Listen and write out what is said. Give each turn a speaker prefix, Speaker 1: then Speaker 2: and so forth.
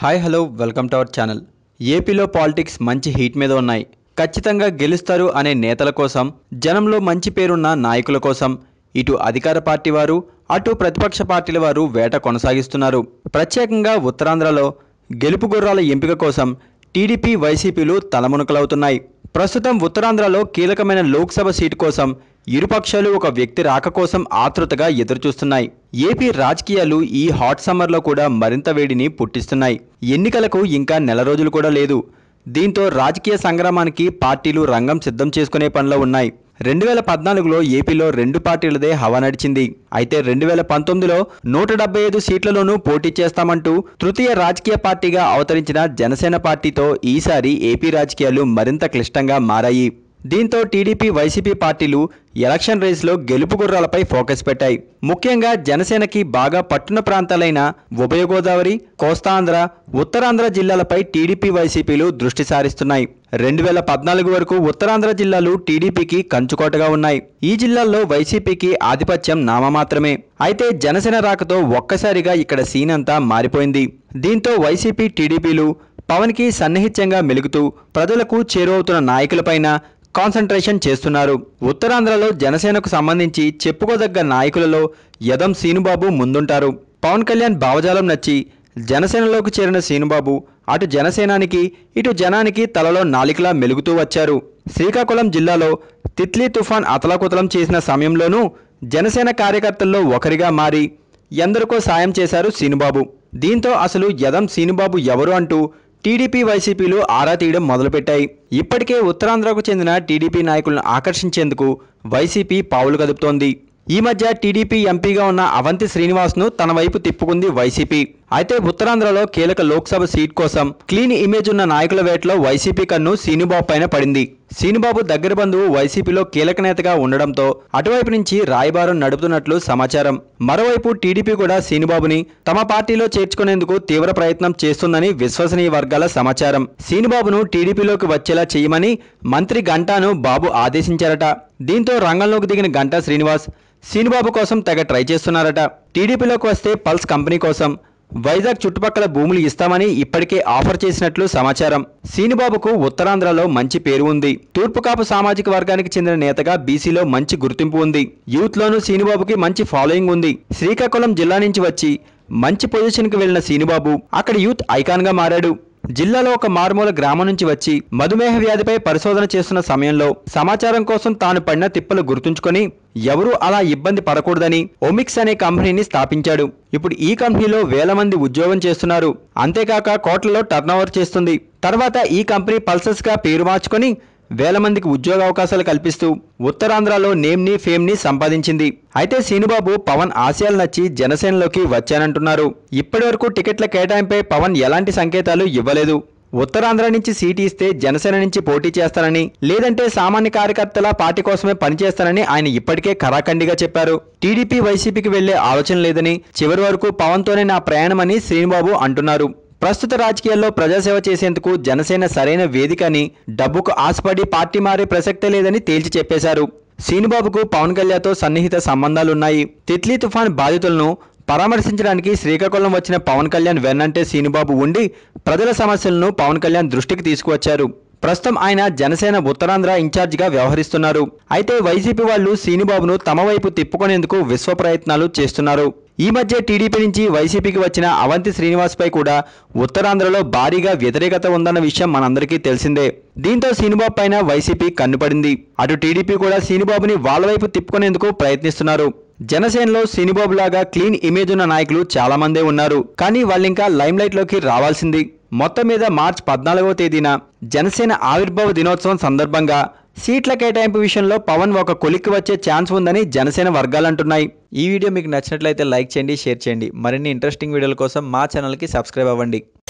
Speaker 1: Hi hello welcome to our channel. ఏపీలో politics మంచి heat మీద ఉన్నాయి. ఖచ్చితంగా గెలుస్తారు అనే నేతల కోసం, జనంలో మంచి పేరున్న నాయకుల కోసం ఇటు అధికార పార్టీ వారు అటు ప్రతిపక్ష పార్టీల వారు వేట కొనసాగిస్తున్నారు. ప్రత్యేకంగా ఉత్తరాంధ్రలో గెలుపు గుర్రాల ఎంపిక కోసం టీడీపీ వైసీపీలు తలమునకలవుతున్నాయి. ప్రస్తుతం ఉత్తరాంధ్రలో కీలకమైన లోక్సభ సీటు కోసం ఇరుపక్షాలు ఒక వ్యక్తి రాక కోసం ఆతృతగా ఎదురుచూస్తున్నాయి. ఏపీ రాజకీయాలు ఈ హాట్ సమ్మర్లో కూడా మరింత వేడిని పుట్టిస్తున్నాయి. ఎన్నికలకు ఇంకా నెల రోజులు కూడా లేదు. దీంతో రాజకీయ సంగ్రామానికి పార్టీలు రంగం సిద్ధం చేసుకునే పనిలో ఉన్నాయి. 2014లో ఏపీలో రెండు పార్టీలదే హవా నడిచింది. అయితే 2019లో 175 సీట్లలోనూ పోటీ చేస్తామంటూ తృతీయ రాజకీయ పార్టీగా అవతరించిన జనసేన పార్టీతో ఈసారి ఏపీ రాజకీయాలు మరింత క్లిష్టంగా మారాయి. దీంతో టీడీపీ వైసీపీ పార్టీలు ఎలక్షన్ రేస్లో గెలుపు గుర్రాలపై ఫోకస్ పెట్టాయి. ముఖ్యంగా జనసేనకి బాగా పట్టున ప్రాంతాలైన ఉభయ గోదావరి, కోస్తాంధ్ర, ఉత్తరాంధ్ర జిల్లాలపై టీడీపీ వైసీపీలు దృష్టి సారిస్తున్నాయి. 2014 వరకు ఉత్తరాంధ్ర జిల్లాలు టీడీపీకి కంచుకోటగా ఉన్నాయి. ఈ జిల్లాల్లో వైసీపీకి ఆధిపత్యం నామమాత్రమే. అయితే జనసేన రాకతో ఒక్కసారిగా ఇక్కడ సీన్ అంతా మారిపోయింది. దీంతో వైసీపీ టీడీపీలు పవన్కి సన్నిహిత్యంగా మెలుగుతూ ప్రజలకు చేరువవుతున్న నాయకులపైన కాన్సంట్రేషన్ చేస్తున్నారు. ఉత్తరాంధ్రలో జనసేనకు సంబంధించి చెప్పుకోదగ్గ నాయకులలో యదం శ్రీనుబాబు ముందుంటారు. పవన్ కళ్యాణ్ భావజాలం నచ్చి జనసేనలోకి చేరిన శ్రీనుబాబు అటు జనసేనానికి ఇటు జనానికి తలలో నాలికలా మెలుగుతూ వచ్చారు. శ్రీకాకుళం జిల్లాలో తిత్లీ తుఫాన్ అతలాకుతలం చేసిన సమయంలోనూ జనసేన కార్యకర్తల్లో ఒకరిగా మారి ఎందరికో సాయం చేశారు శ్రీనుబాబు. దీంతో అసలు యదం శ్రీనుబాబు ఎవరు అంటూ టీడీపీ వైసీపీలు ఆరా తీయడం మొదలుపెట్టాయి. ఇప్పటికే ఉత్తరాంధ్రకు చెందిన టీడీపీ నాయకులను ఆకర్షించేందుకు వైసీపీ పావులు కదుపుతోంది. ఈ మధ్య టీడీపీ ఎంపీగా ఉన్న అవంతి శ్రీనివాస్ను తన వైపు తిప్పుకుంది వైసీపీ. అయితే ఉత్తరాంధ్రలో కీలక లోక్సభ సీట్ కోసం క్లీన్ ఇమేజ్ ఉన్న నాయకుల వేటలో వైసీపీ కన్ను శ్రీనుబాబు పైన పడింది. శ్రీనుబాబు దగ్గర బంధువు వైసీపీలో కీలక నేతగా ఉండడంతో అటువైపు నుంచి రాయబారం నడుపుతున్నట్లు సమాచారం. మరోవైపు టీడీపీ కూడా శ్రీనుబాబుని తమ పార్టీలో చేర్చుకునేందుకు తీవ్ర ప్రయత్నం చేస్తుందని విశ్వసనీయ వర్గాల సమాచారం. శ్రీనుబాబును టీడీపీలోకి వచ్చేలా చేయమని మంత్రి గంటాను బాబు ఆదేశించారట. దీంతో రంగంలోకి దిగిన గంటా శ్రీనివాస్ శ్రీనుబాబు కోసం తెగ ట్రై చేస్తున్నారట. టీడీపీలోకి వస్తే పల్స్ కంపెనీ కోసం వైజాగ్ చుట్టుపక్కల భూములు ఇస్తామని ఇప్పటికే ఆఫర్ చేసినట్లు సమాచారం. శ్రీనుబాబుకు ఉత్తరాంధ్రలో మంచి పేరు ఉంది. తూర్పు కాపు సామాజిక వర్గానికి చెందిన నేతగా బీసీలో మంచి గుర్తింపు ఉంది. యూత్ లోనూ శ్రీనుబాబుకి మంచి ఫాలోయింగ్ ఉంది. శ్రీకాకుళం జిల్లా నుంచి వచ్చి మంచి పొజిషన్ కి వెళ్లిన శ్రీనుబాబు అక్కడ యూత్ ఐకాన్ గా మారాడు. జిల్లాలో ఒక మారుమూల గ్రామం నుంచి వచ్చి మధుమేహ వ్యాధిపై పరిశోధన చేస్తున్న సమయంలో సమాచారం కోసం తాను పడిన తిప్పలు గుర్తుంచుకొని ఎవరూ అలా ఇబ్బంది పడకూడదని ఒమిక్స్ అనే కంపెనీని స్థాపించాడు. ఇప్పుడు ఈ కంపెనీలో వేల మంది ఉద్యోగం చేస్తున్నారు. అంతేకాక కోట్లలో టర్నోవర్ చేస్తుంది. తర్వాత ఈ కంపెనీ పల్సస్ గా పేరు మార్చుకొని వేల మందికి ఉద్యోగ అవకాశాలు కల్పిస్తూ ఉత్తరాంధ్రలో నేమ్ని ఫేమ్ని సంపాదించింది. అయితే శ్రీనుబాబు పవన్ ఆశయాలు నచ్చి జనసేనలోకి వచ్చానంటున్నారు. ఇప్పటి వరకు టికెట్ల కేటాయింపై పవన్ ఎలాంటి సంకేతాలు ఇవ్వలేదు. ఉత్తరాంధ్ర నుంచి సీటు ఇస్తే జనసేన నుంచి పోటీ చేస్తానని, లేదంటే సామాన్య కార్యకర్తల పార్టీ కోసమే పనిచేస్తానని ఆయన ఇప్పటికే ఖరాఖండిగా చెప్పారు. టీడీపీ వైసీపీకి వెళ్లే ఆలోచన లేదని, చివరి వరకు పవన్తోనే నా ప్రయాణమని శ్రీనుబాబు అంటున్నారు. ప్రస్తుత రాజకీయాల్లో ప్రజాసేవ చేసేందుకు జనసేన సరైన వేదిక అని, డబ్బుకు ఆశపడి పార్టీ మారే ప్రసక్తే లేదని తేల్చి చెప్పేశారు. శ్రీనుబాబుకు పవన్ కళ్యాణ్తో సన్నిహిత సంబంధాలున్నాయి. తిత్లీ తుఫాన్ బాధితులను పరామర్శించడానికి శ్రీకాకుళం వచ్చిన పవన్ కళ్యాణ్ వెన్నంటే శ్రీనుబాబు ఉండి ప్రజల సమస్యలను పవన్ కళ్యాణ్ దృష్టికి తీసుకువచ్చారు. ప్రస్తుతం ఆయన జనసేన ఉత్తరాంధ్ర ఇన్ఛార్జిగా వ్యవహరిస్తున్నారు. అయితే వైసీపీ వాళ్లు శ్రీనుబాబును తమ వైపు తిప్పుకునేందుకు విశ్వ ప్రయత్నాలు చేస్తున్నారు. ఈ మధ్య టీడీపీ నుంచి వైసీపీకి వచ్చిన అవంతి శ్రీనివాస్ పై కూడా ఉత్తరాంధ్రలో భారీగా వ్యతిరేకత ఉందన్న విషయం మనందరికీ తెలిసిందే. దీంతో శ్రీనుబాబు పైన వైసీపీ కన్నుపడింది. అటు టీడీపీ కూడా శ్రీనుబాబుని వాళ్ళ వైపు తిప్పుకునేందుకు ప్రయత్నిస్తున్నారు. జనసేనలో శ్రీనుబాబు లాగా క్లీన్ ఇమేజ్ ఉన్న నాయకులు చాలా మందే ఉన్నారు. కానీ వాళ్ళింకా లైమ్ లైట్ లోకి రావాల్సింది. మొత్తం మీద మార్చి 14వ తేదీన జనసేన ఆవిర్భావ దినోత్సవం సందర్భంగా సీట్ల కేటాయింపు విషయంలో పవన్ ఒక కొలిక్కి వచ్చే ఛాన్స్ ఉందని జనసేన వర్గాలంటున్నాయి. ఈ వీడియో మీకు నచ్చినట్లయితే లైక్ చేయండి, షేర్ చేయండి. మరిన్ని ఇంట్రెస్టింగ్ వీడియోల కోసం మా ఛానల్కి సబ్స్క్రైబ్ అవ్వండి.